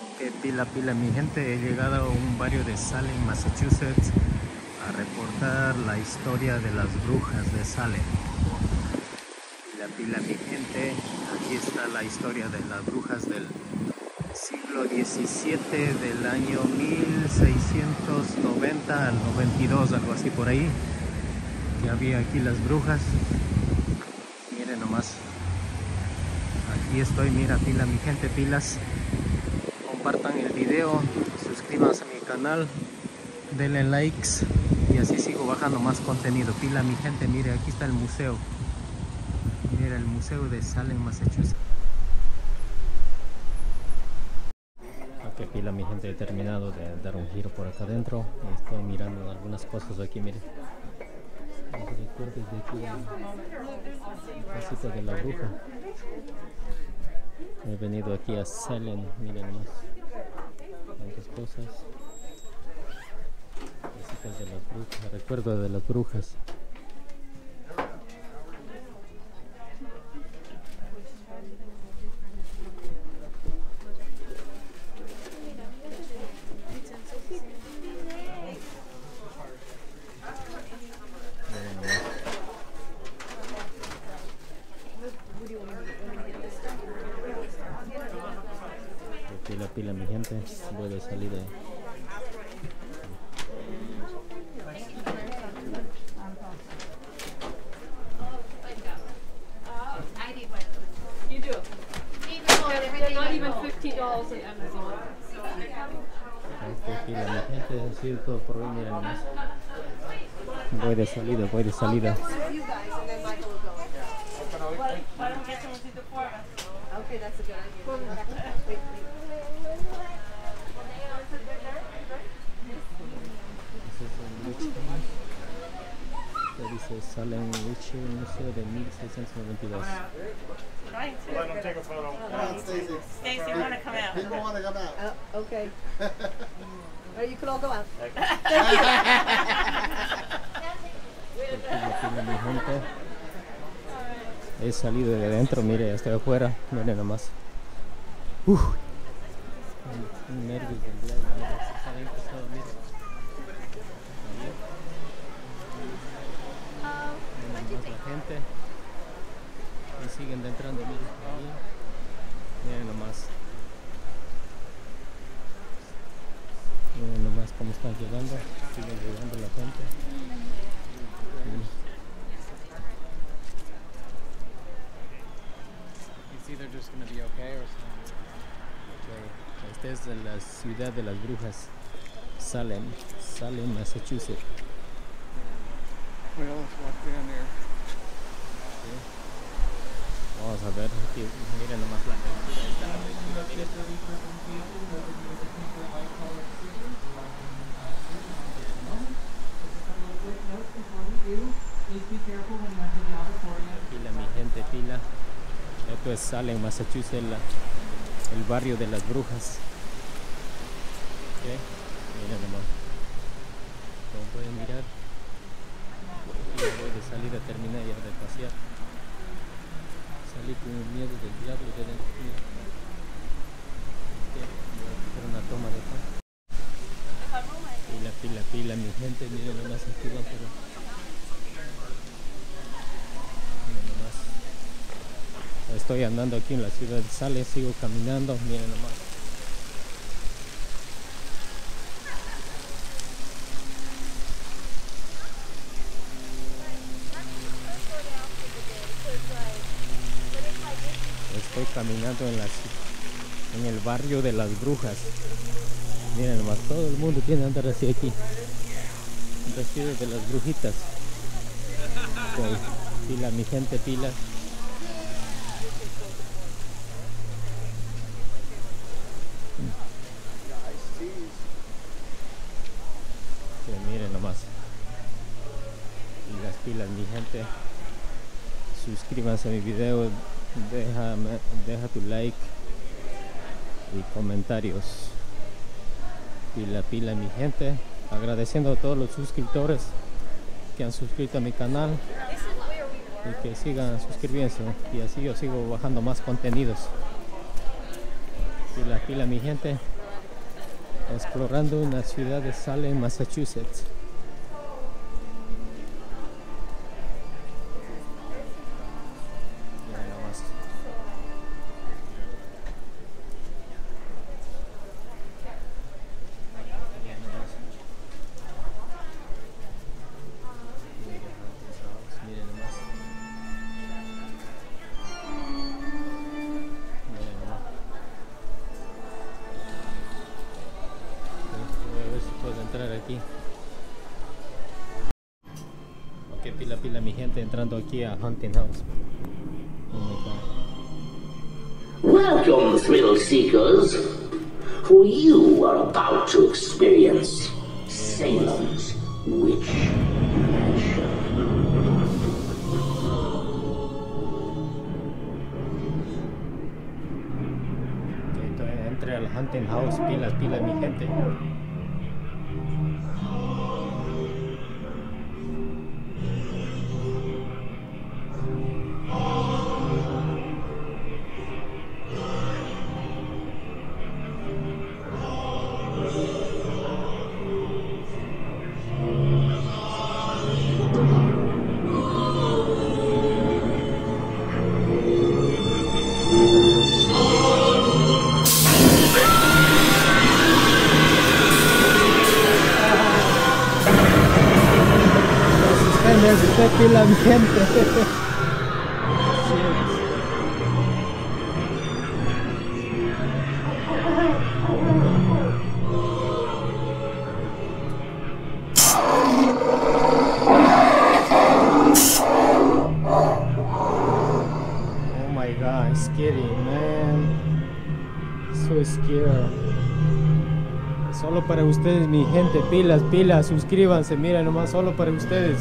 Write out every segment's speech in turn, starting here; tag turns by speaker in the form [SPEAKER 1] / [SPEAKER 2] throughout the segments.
[SPEAKER 1] Pila mi gente, he llegado a un barrio de Salem, Massachusetts, a reportar la historia de las brujas de Salem. Pila mi gente, aquí está la historia de las brujas del siglo XVII, del año 1690 al 92, algo así por ahí. Ya había aquí las brujas. Miren nomás. Aquí estoy, mira, pila mi gente, pilas. Compartan el video, suscríbanse a mi canal, denle likes y así sigo bajando más contenido. Pila mi gente, mire, aquí está el museo. Mira, el museo de Salem, Massachusetts. Ok, pila mi gente, he terminado de dar un giro por acá adentro. Estoy mirando algunas cosas aquí, miren. Los recuerdos de aquí, la casita de la bruja. He venido aquí a Salem, miren más. Tantas cosas. Casitas de las brujas, recuerdo de las brujas. Pila mi gente, voy de salida. Pila mi gente, ha sido todo por hoy, miren nomás. Voy de salida, voy de salida.
[SPEAKER 2] Okay, that's a good idea.
[SPEAKER 1] Dice Salem Witch Museo de 1692.
[SPEAKER 3] Let them take a photo.
[SPEAKER 2] Stacy, want to come out?
[SPEAKER 4] People want to come out.
[SPEAKER 2] Okay. Or you could all go out.
[SPEAKER 1] Mi gente. He salido de adentro, mire, estoy afuera, miren nomás. Nervios del diablo, mire, está adentro todo, mire. Miren nomás la gente. Y siguen entrando, mire, ahí. Miren nomás. Miren nomás cómo están llegando. Siguen llegando la gente.
[SPEAKER 3] Either just going to be okay or something.
[SPEAKER 1] Esta es la ciudad de las brujas, Salem, Massachusetts.
[SPEAKER 3] Well, let's walk down there.
[SPEAKER 1] Sí. Vamos a ver aquí, miren nomás la aventura. Ahí está la aventura, miren. Pila mi gente, pila. Esto es Salem, Massachusetts, el barrio de las brujas. Okay. Miren nomás. Como pueden mirar, voy de salida, terminé ya de pasear. Salí con el miedo del diablo de dentro. Okay. Voy a hacer una toma de acá. Pila mi gente, miren nomás aquí va, pero miren nomás. Estoy andando aquí en la ciudad de Salem, sigo caminando, miren nomás. Estoy caminando en el barrio de las brujas. Miren nomás, todo el mundo tiene que andar así aquí, vestidos de las brujitas. Okay. Pila mi gente, pila. Miren nomás. Y las pilas mi gente. Suscríbanse a mi video, deja tu like y comentarios. Pila mi gente. Agradeciendo a todos los suscriptores que han suscrito a mi canal y que sigan suscribiéndose, y así yo sigo bajando más contenidos. Pila mi gente, explorando una ciudad de Salem, Massachusetts. Miren nomás. Miren nomás. Voy a ver si puedo entrar aquí. Ok, pila mi gente, entrando aquí a Haunting House. Oh my God.
[SPEAKER 4] Welcome, thrill seekers, for you are about to experience Salem's Witch Mansion.
[SPEAKER 1] Ok, entonces entré al Haunting House, pila mi gente. Pila mi gente. Oh my God, it's scary, man. So scary. Solo para ustedes, mi gente, pilas, suscríbanse, mira nomás, solo para ustedes.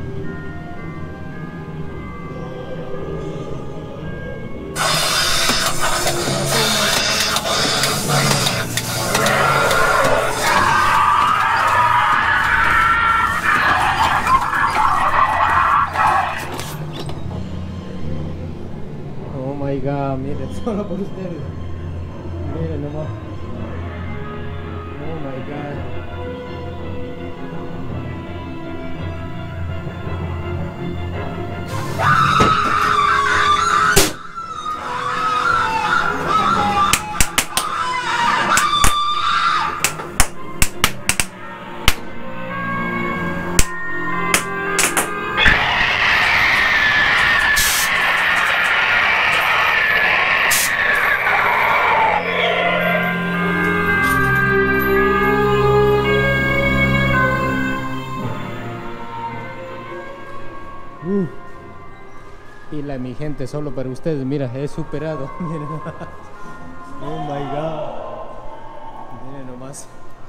[SPEAKER 1] Oh my God, miren, solo por ustedes. Miren nomás. Oh my God. Pila mi gente, solo para ustedes, mira, he superado. Miren nomás. Oh my God. Miren nomás.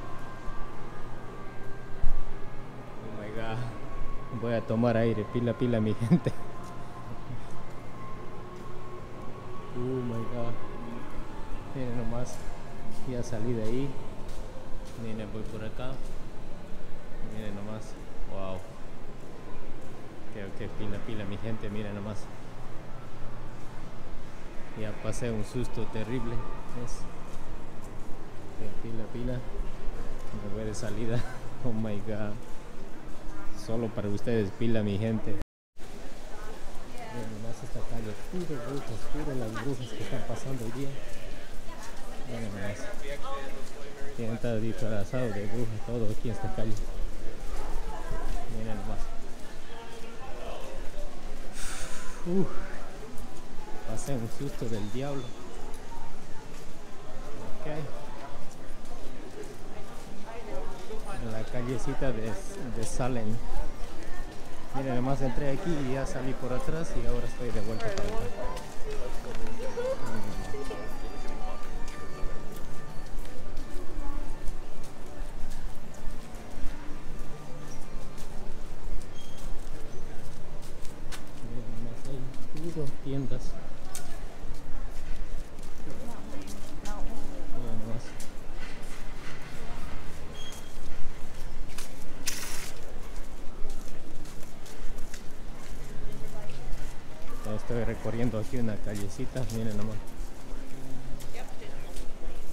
[SPEAKER 1] Oh my God. Voy a tomar aire, pila mi gente. Oh my God. Miren nomás. Ya salí de ahí. Miren, voy por acá. Miren nomás. Wow. Ok, pila mi gente, miren nomás. Ya pasé un susto terrible. ¿Ves? Ok, pila. Me voy de salida. Oh my God. Solo para ustedes, pila mi gente. Miren nomás esta calle, puro las brujas que están pasando hoy día. Miren nomás. Tienen todo disfrazado de brujas, todo aquí en esta calle. Miren nomás. Pasé un susto del diablo. Ok. En la callecita de Salem. Miren, además entré aquí y ya salí por atrás y ahora estoy de vuelta para acá. Tiendas. Estoy recorriendo aquí una callecita, miren nomás.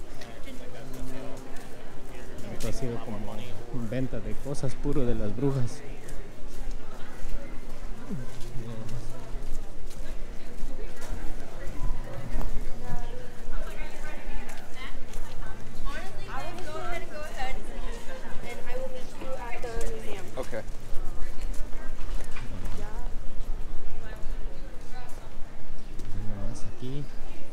[SPEAKER 1] esto ha sido como venta de cosas puro de las brujas.
[SPEAKER 3] Okay.
[SPEAKER 1] Nomás aquí.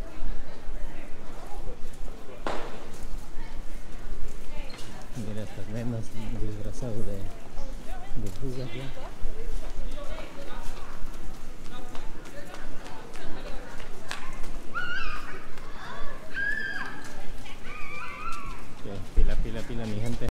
[SPEAKER 1] Mira estas nenas disfrazadas de brujas ya. Ok, pila mi gente.